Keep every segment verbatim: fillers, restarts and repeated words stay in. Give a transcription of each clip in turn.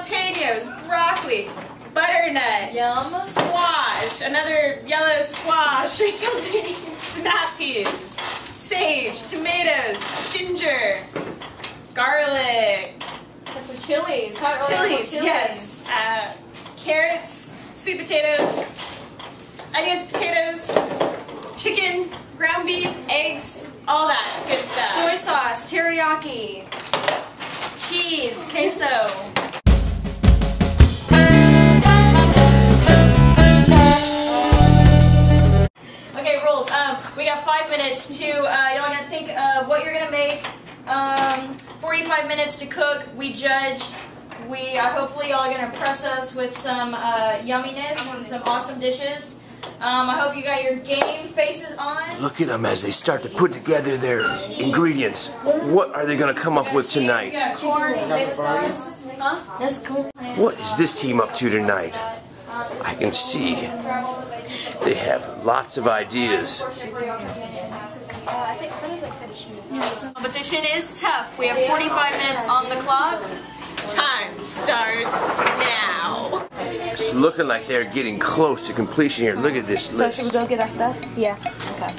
jalapenos, broccoli, butternut, Yum. squash, another yellow squash or something, snap peas, sage, tomatoes, ginger, garlic, Chilies. Hot chilies, yes, uh, carrots, sweet potatoes, onions, potatoes, chicken, ground beef, eggs, all that good stuff. Soy sauce, teriyaki, cheese, queso. Okay, rules. Um, we got five minutes to, uh, y'all gotta think of what you're gonna make. Um, forty-five minutes to cook. We judge. We uh, hopefully y'all are gonna impress us with some uh, yumminess and some awesome dishes. Um, I hope you got your game faces on. Look at them as they start to put together their ingredients. What are they going to come up with tonight? You got corn, tomato sauce. Huh? That's cool. What is this team up to tonight? I can see they have lots of ideas. Competition is tough. We have forty-five minutes on the clock. Time starts now. It's looking like they're getting close to completion here. Look at this So list. should we go get our stuff? Yeah. Okay.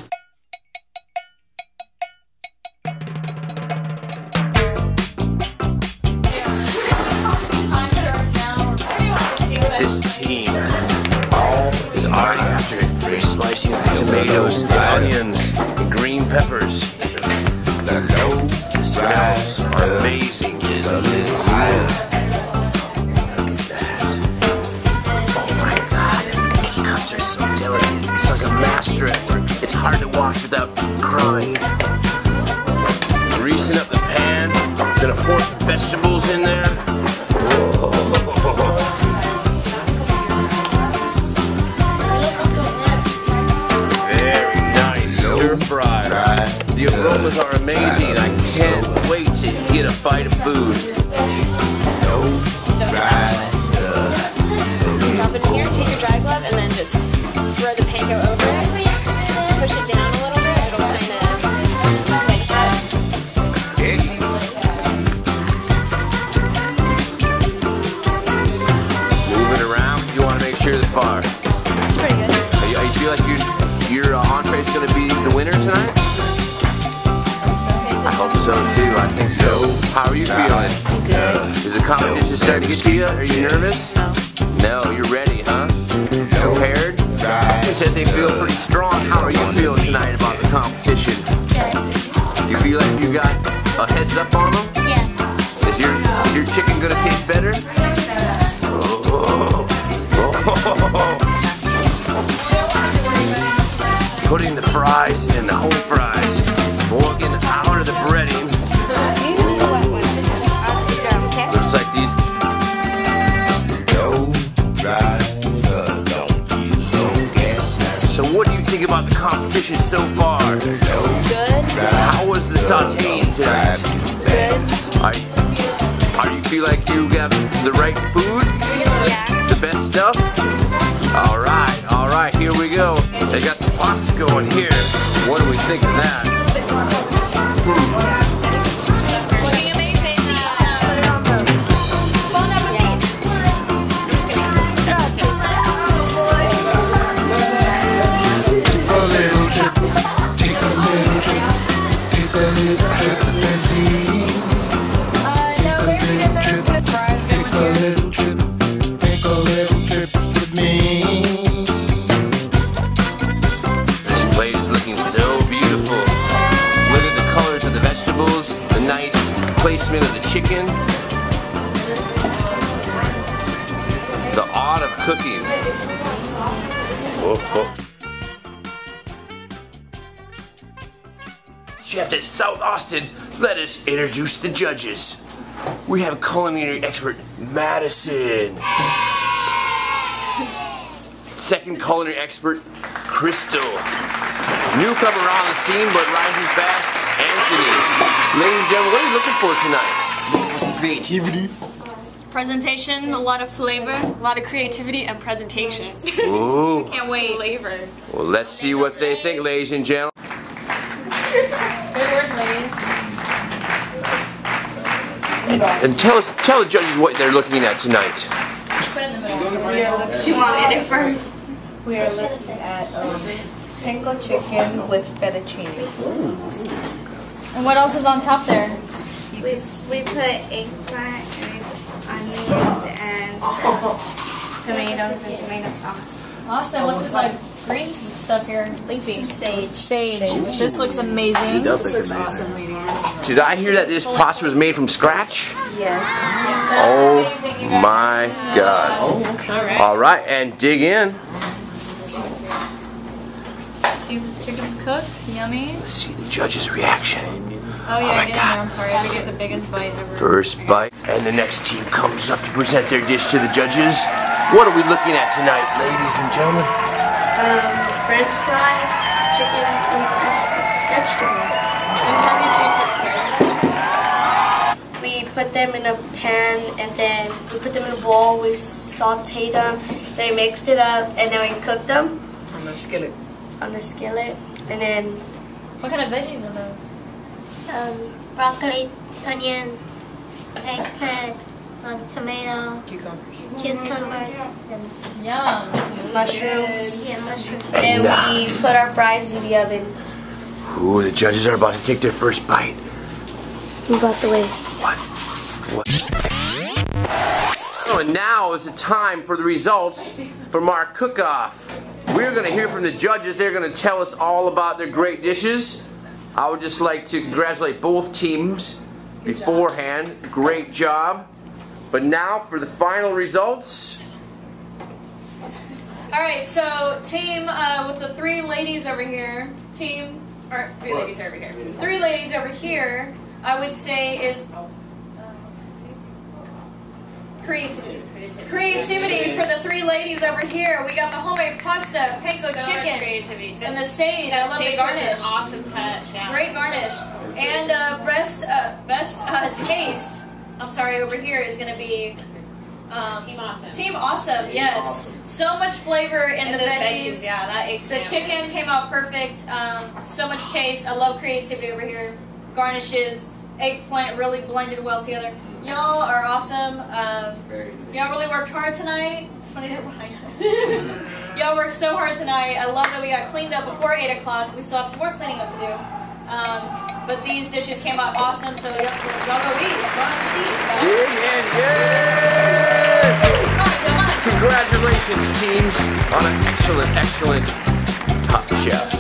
This team is already after it. They're slicing the tomatoes, the onions, and green peppers. The smells are amazing. Look at that. Oh my God. These cuts are so delicate. It's like a master at work. It's hard to wash without crying. Greasing up the pan. Gonna pour some vegetables in there. Whoa. Very nice. Stir fry. The aromas are amazing. I can't wait to get a bite of food. Drop it in here, take your dry glove, and then just throw the panko over it. Push it down a little bit, it'll kind of like that. Move it around. You want to make sure the far. It's pretty good. Are you, are you feel like your your uh, entree is going to be the winner tonight? I hope so too. I think so. How are you feeling? Good. Is the competition starting to get to you? Are you nervous? No. No, you're ready, huh? Prepared? It says they feel pretty strong. How are you feeling tonight about the competition? Good. You feel like you got a heads up on them? Yeah. Is your is your chicken gonna taste better? Oh. Oh. Putting the fries in, the whole fries. Walking out of the breading. Usually the wet one. I'll put it down, okay? Looks like these. So what do you think about the competition so far? Good. How was the sauteing tonight? Good. Are, are you feel like you got the right food? Yeah. The best stuff? Alright, alright, here we go. They got some pasta going here. What do we think of that? Hmm. Looking amazing. Bon appetit. Take a little trip, take a little trip, take a little trip and see. Uh, no, where did you get the good fries Take a going here? little trip, take a little trip with me. This plate is looking so beautiful. Look at the colors of the vegetables, the nice placement of the chicken. The art of cooking. Whoa, whoa. Chef at South Austin, let us introduce the judges. We have culinary expert Madison. Second culinary expert, Crystal. Newcomer on the scene but rising fast, Anthony. Ladies and gentlemen, what are you looking for tonight? Some creativity. Presentation, a lot of flavor. A lot of creativity and presentation. Ooh. Can't wait. Flavor. Well, let's see what they think, ladies and gentlemen. Good work, ladies. And, and tell us, tell the judges what they're looking at tonight. Put it in the middle. She wanted it first. We are looking at um, panko chicken with fettuccine. And what else is on top there? We, we put eggplant and onions and tomatoes and tomato sauce. Awesome. What's this like green stuff here? Leafy. Sage. Sage. This looks amazing. This looks awesome, ladies. Did I hear that this pasta was made from scratch? Yes. Oh That's amazing, you guys. my God. All right, and dig in. See this chicken's cooked. Yummy. Let's see the judge's reaction. Oh yeah, my I did. God. I'm sorry. I had to get the biggest bite ever. First bite, and the next team comes up to present their dish to the judges. What are we looking at tonight, ladies and gentlemen? Um, French fries, chicken, and veg- vegetables. And how did you prepare them? We put them in a pan and then we put them in a bowl. We sauteed them, then we mixed it up, and then we cooked them On the skillet. on the skillet. And then What kind of veggies are those? um, broccoli, onion, eggplant, um, tomato, Cucumbers. cucumber, Yum. mushrooms. yeah, mushroom. Then we put our fries in the oven. Ooh, the judges are about to take their first bite. Move out the way. What? What? Oh, and now is the time for the results from our cook-off. We're going to hear from the judges. They're going to tell us all about their great dishes. I would just like to congratulate both teams beforehand. Great job. But now for the final results. All right, so team uh, with the three ladies over here, team or Three ladies over here. three ladies over here, I would say is creativity. Creativity for the three ladies over here. We got the homemade pasta, panko So much chicken, creativity. and the sage. I That love the sage was an garnish. awesome touch. Yeah. Great garnish. And uh, best uh, best uh, taste. I'm sorry, over here is going to be um, Team Awesome. Team Awesome. Yes, so much flavor in And the those veggies. veggies, yeah, that The eggplant chicken was- came out perfect. Um, so much taste. I love creativity over here. Garnishes, eggplant really blended well together. Y'all are awesome. Um, y'all really worked hard tonight. It's funny they're behind us. Y'all worked so hard tonight. I love that we got cleaned up before eight o'clock. We still have some more cleaning up to do. Um, but these dishes came out awesome, so y'all, y'all go eat. Go on and eat. Dig in, yeah! Come on, come on. Congratulations, teams, on an excellent, excellent Top Chef.